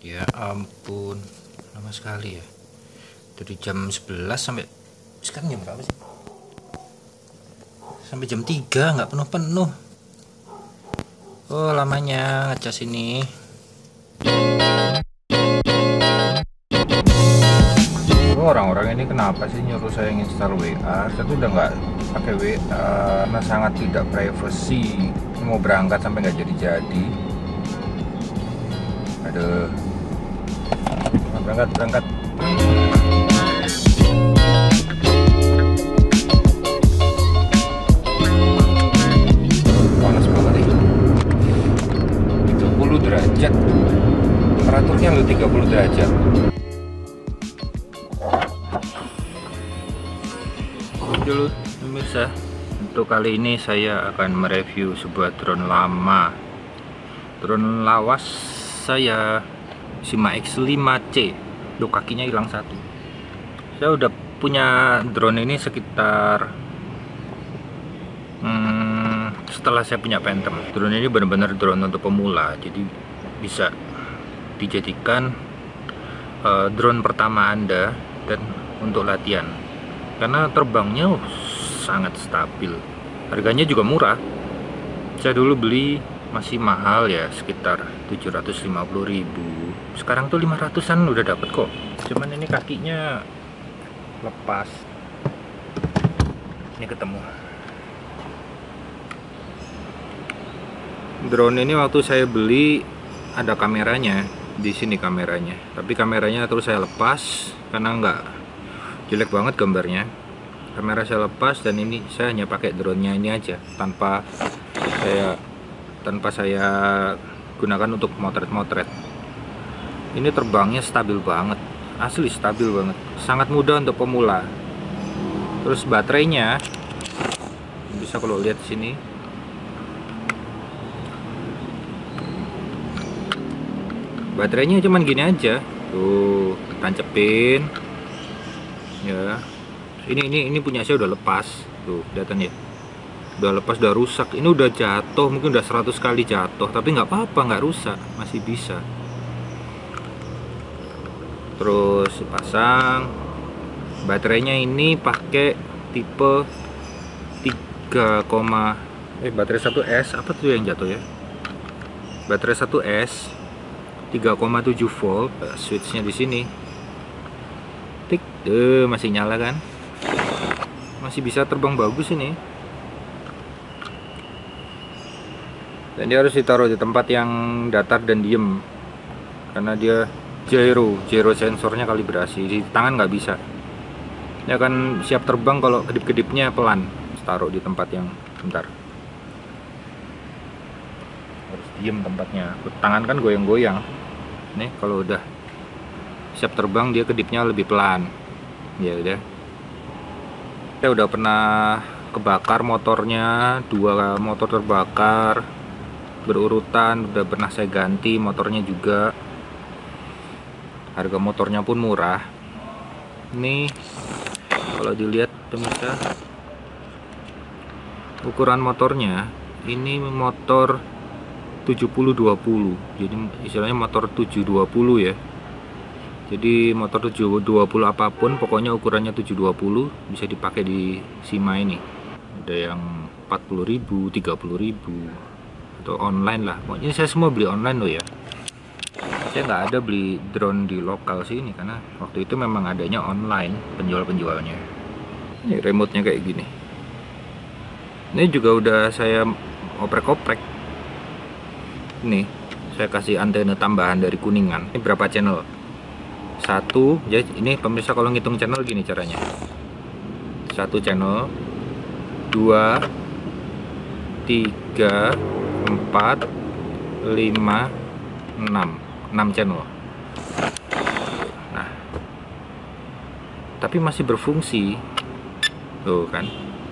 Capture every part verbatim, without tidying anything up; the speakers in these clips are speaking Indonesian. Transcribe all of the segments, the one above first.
Ya ampun, lama sekali ya. Dari jam sebelas sampai sekarang jam berapa sih? Sampai jam tiga nggak penuh-penuh. Oh, lamanya ngecas ini. Oh, orang-orang ini kenapa sih nyuruh saya install W A? Saya tuh udah nggak pakai W A karena sangat tidak privacy. Mau berangkat sampai nggak jadi-jadi. Aduh. Berangkat, berangkat. Panas banget nih. tiga puluh derajat. Temperaturnya lu tiga puluh derajat. Dulu pemirsa, untuk kali ini saya akan mereview sebuah drone lama. Drone lawas saya Sima X lima C. Duh, kakinya hilang satu. Saya udah punya drone ini sekitar hmm, setelah saya punya Phantom. Drone ini benar-benar drone untuk pemula, jadi bisa dijadikan uh, drone pertama Anda dan untuk latihan, karena terbangnya uh, sangat stabil. Harganya juga murah. Saya dulu beli masih mahal ya, sekitar tujuh ratus lima puluh ribu. Sekarang tuh lima ratusan udah dapet kok. Cuman ini kakinya lepas. Ini ketemu. Drone ini waktu saya beli ada kameranya. Di sini kameranya. Tapi kameranya terus saya lepas karena nggak, jelek banget gambarnya. Kamera saya lepas dan ini saya hanya pakai drone-nya ini aja, tanpa saya tanpa saya gunakan untuk motret-motret. Ini terbangnya stabil banget, asli stabil banget, sangat mudah untuk pemula. Terus baterainya bisa kalau lihat sini, baterainya cuman gini aja, tuh tancepin ya. Ini ini ini punya saya udah lepas, tuh kelihatan ya. Udah lepas, udah rusak. Ini udah jatuh, mungkin udah seratus kali jatuh, tapi nggak apa-apa, nggak rusak, masih bisa. Terus pasang baterainya, ini pakai tipe tiga, eh baterai satu S apa tuh yang jatuh ya? Baterai satu S tiga koma tujuh volt, switchnya di sini. Tik, deh masih nyala kan? Masih bisa terbang bagus ini. Dan dia harus ditaruh di tempat yang datar dan diem, karena dia gyro, gyro sensornya kalibrasi. Di tangan nggak bisa. Dia akan siap terbang kalau kedip-kedipnya pelan. Taruh di tempat yang bentar. Harus diem tempatnya. Tangan kan goyang-goyang. Nih kalau udah siap terbang, dia kedipnya lebih pelan. Ya udah. Saya udah pernah kebakar motornya, dua motor terbakar berurutan, udah pernah saya ganti motornya juga. Harga motornya pun murah. Ini kalau dilihat pemirsa, ukuran motornya ini motor tujuh puluh dua puluh, jadi istilahnya motor tujuh dua puluh ya. Jadi motor tujuh dua puluh apapun, pokoknya ukurannya tujuh dua puluh bisa dipakai di Sima ini. Ada yang empat puluh ribu, tiga puluh ribu, atau online lah. Pokoknya saya semua beli online loh ya. Saya nggak ada beli drone di lokal sini, karena waktu itu memang adanya online penjual-penjualnya. Ini remote-nya kayak gini. Ini juga udah saya oprek-oprek. Nih, saya kasih antena tambahan dari Kuningan. Ini berapa channel? Satu, jadi ini pemirsa kalau ngitung channel gini caranya. Satu channel, dua, tiga, empat, lima, enam, enam channel. Nah, tapi masih berfungsi, tuh kan,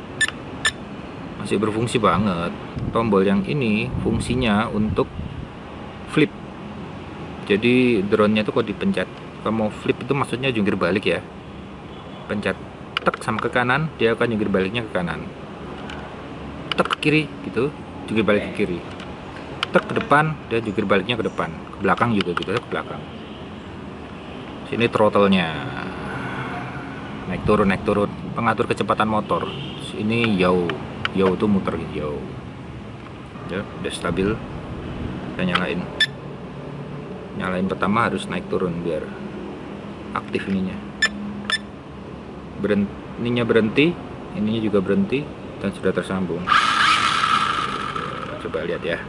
masih berfungsi banget. Tombol yang ini fungsinya untuk flip. Jadi drone-nya itu kalau dipencet, kalau mau flip itu maksudnya jungkir balik ya. Pencet tek sama ke kanan, dia akan jungkir baliknya ke kanan. Tek ke kiri gitu, jungkir balik ke kiri. Tek ke depan, dia jungkir baliknya ke depan. ke belakang juga gitu ya, ke belakang. Sini throttle-nya, naik turun naik turun, pengatur kecepatan motor. Ini jauh jauh tuh muter gitu, jauh ya, udah stabil. Kita nyalain nyalain pertama harus naik turun biar aktif ininya. Berhenti, ininya berhenti, ininya juga berhenti dan sudah tersambung. Coba lihat ya.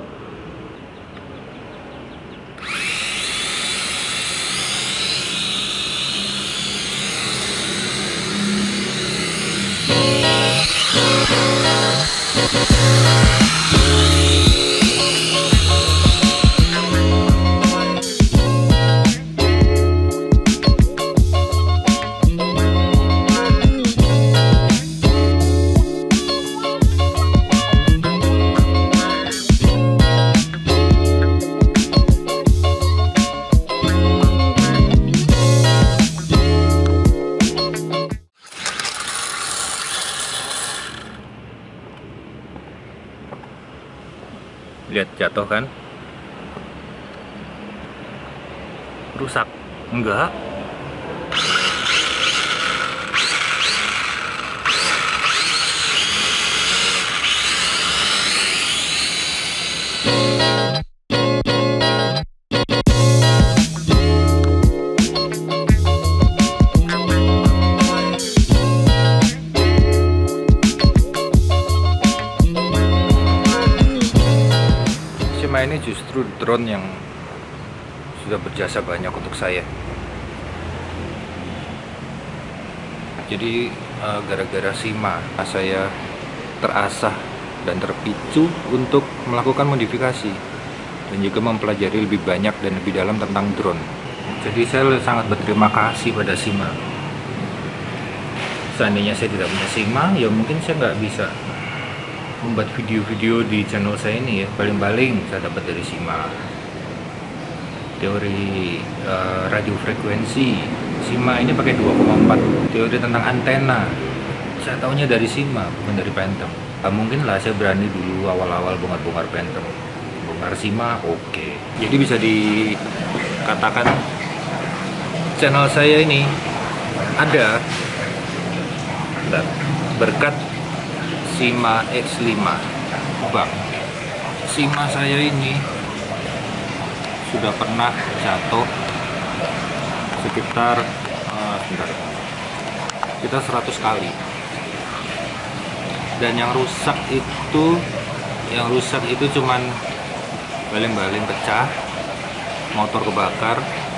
Lihat jatuh kan? Rusak? Enggak. Ini justru drone yang sudah berjasa banyak untuk saya. Jadi gara-gara Shima saya terasah dan terpicu untuk melakukan modifikasi dan juga mempelajari lebih banyak dan lebih dalam tentang drone. Jadi saya sangat berterima kasih pada Shima. Seandainya saya tidak punya Shima, ya mungkin saya nggak bisa membuat video-video di channel saya ini ya. Paling-paling saya dapat dari Shima teori uh, radio frekuensi. Shima ini pakai dua koma empat. Teori tentang antena saya taunya dari Shima, bukan dari Phantom. Nah, mungkin lah saya berani dulu awal-awal bongkar-bongkar Phantom, bongkar Shima, oke okay. Jadi bisa dikatakan channel saya ini ada berkat Shima X lima. Bang, Shima saya ini sudah pernah jatuh sekitar uh, sebentar, kita seratus kali. Dan yang rusak itu yang rusak itu cuman baling-baling pecah, motor kebakar,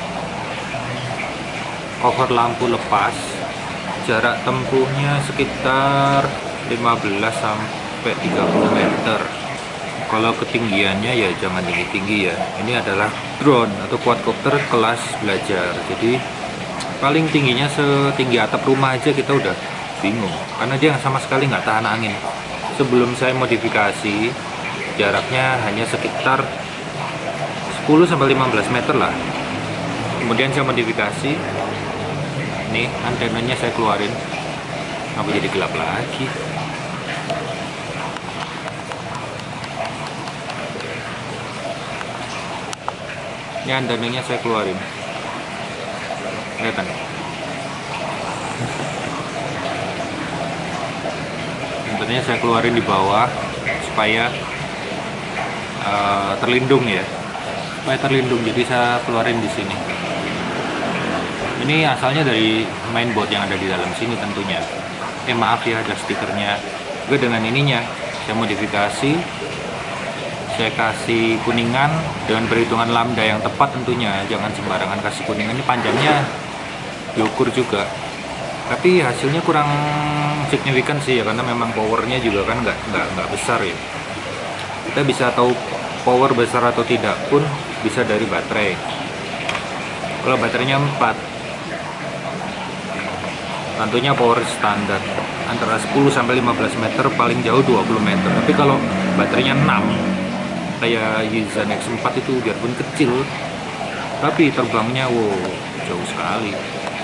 cover lampu lepas. Jarak tempuhnya sekitar lima belas sampai tiga puluh meter. Kalau ketinggiannya ya jangan tinggi-tinggi ya. Ini adalah drone atau quadcopter kelas belajar. Jadi paling tingginya setinggi atap rumah aja kita udah bingung, karena dia sama sekali nggak tahan angin. Sebelum saya modifikasi, jaraknya hanya sekitar sepuluh sampai lima belas meter lah. Kemudian saya modifikasi. Nih antenanya saya keluarin. Apa jadi gelap lagi? Ini antenanya saya keluarin. Kelihatan? Antenanya saya keluarin di bawah supaya uh, terlindung ya. Supaya terlindung. Jadi saya keluarin di sini. Ini asalnya dari mainboard yang ada di dalam sini tentunya. Eh maaf ya, ada stikernya. Gue dengan ininya saya modifikasi, saya kasih kuningan dengan perhitungan lambda yang tepat tentunya. Jangan sembarangan kasih kuningan. Ini panjangnya diukur juga, tapi hasilnya kurang signifikan sih ya, karena memang powernya juga kan nggak nggak nggak besar ya. Kita bisa tahu power besar atau tidak pun bisa dari baterai. Kalau baterainya empat, tentunya power standar antara sepuluh sampai lima belas meter, paling jauh dua puluh meter. Tapi kalau baterainya enam kayak Yizan X empat itu biarpun kecil tapi terbangnya wow jauh sekali.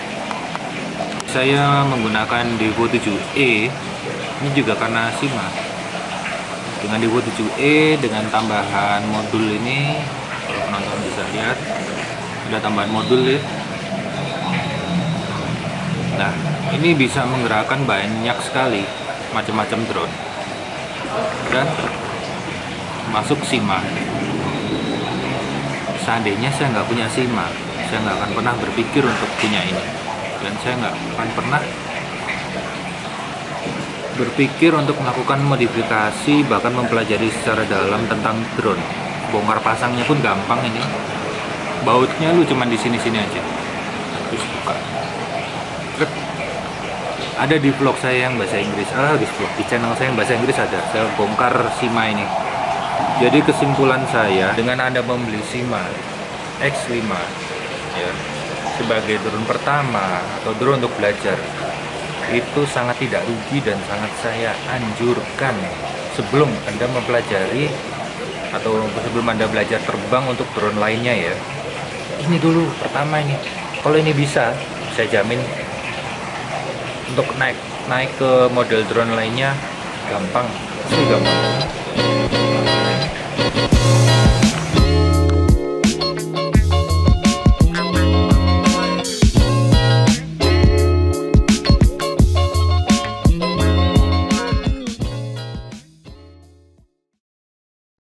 Saya menggunakan Devo tujuh E ini juga karena Shima. Dengan Devo tujuh E dengan tambahan modul ini, kalau penonton bisa bisa lihat ada tambahan modul ya. Nah, ini bisa menggerakkan banyak sekali macam-macam drone dan masuk SIMA. Seandainya saya nggak punya SIMA, saya nggak akan pernah berpikir untuk punya ini, dan saya nggak akan pernah berpikir untuk melakukan modifikasi, bahkan mempelajari secara dalam tentang drone. Bongkar pasangnya pun gampang ini. Bautnya lu cuman di sini-sini aja. Terus buka. Ada di vlog saya yang bahasa Inggris. Ah, di vlog di channel saya yang bahasa Inggris ada. Saya bongkar SIMA ini. Jadi kesimpulan saya, dengan Anda membeli SIMA X lima ya, sebagai drone pertama atau drone untuk belajar, itu sangat tidak rugi dan sangat saya anjurkan sebelum Anda mempelajari atau sebelum Anda belajar terbang untuk drone lainnya ya. Ini dulu pertama ini. Kalau ini bisa, saya jamin untuk naik naik ke model drone lainnya gampang, sih gampang.